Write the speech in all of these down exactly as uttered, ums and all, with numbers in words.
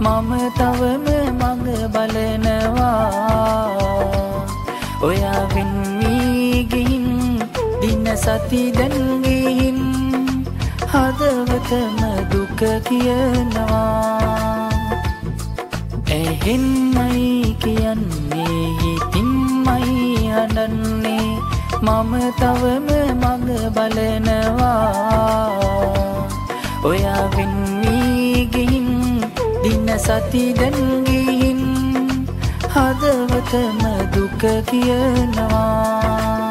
මම තවම මඟ බලනවා ඔයා වෙන් වී ගිහින් දින සති දැන් ගිහින් හදවතම දුක කියනවා එහෙන්මයි කියන්නේ හිතින්මයි හඬන්නේ මම තවම මඟ බලනවා ඔයා වෙන් වී ගිහින් දින සති දැන් ගිහින් හදවතම දුක කියනවා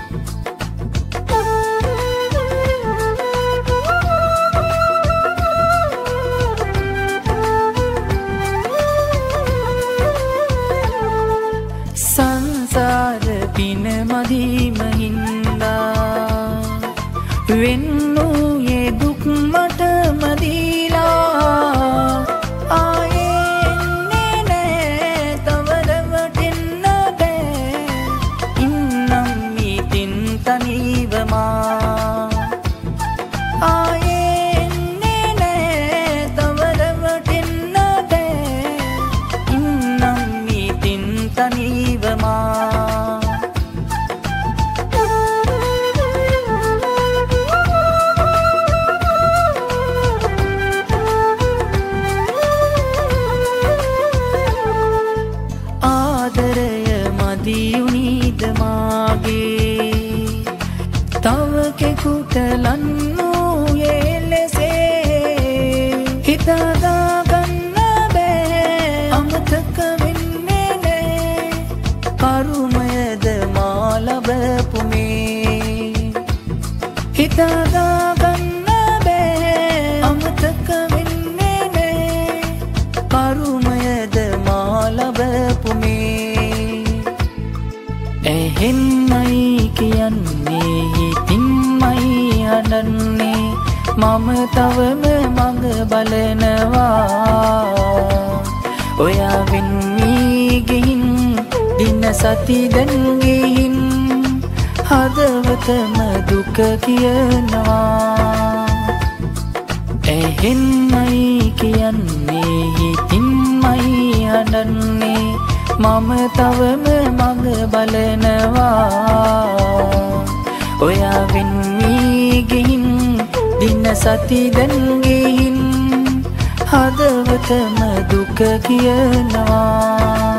සංසාර පින මදිම හින්දා වෙන්නූයේ දුක් මට මදීලා ආයේ එන්නේ නෑ තව රැවටෙන්න බෑ ඉන්නම් මීතින් තනිවමා ආයේ එන්නේ නෑ තව රැවටෙන්න බෑ ඉන්නම් මීතින් තනිවමා දියුනිද මාගේ තව කෙකුට ලන්නූයේ ලෙසේ හිතාදා ගන්න බෑ අමතක වෙන්නේ නෑ කරුමයද මා ලබපු මේ හිතාදා ගන්න බෑ අමතක වෙන්නේ නෑ කරුමයද මා ලබපු මේ එහෙන්මයි කියන්නේ හිතින්මයි හඬන්නේ මම තවම මඟ බලනවා ඔයා වෙන් වී ගිහින් දින සති දැන් ගිහින් හදවතම දුක කියනවා එහෙන්මයි කියන්නේ හිතින්මයි හඬන්නේ මම තවම මඟ බලනවා ඔයා වෙන් වී ගිහින් දින සති දැන් ගිහින් හදවතම දුක කියනවා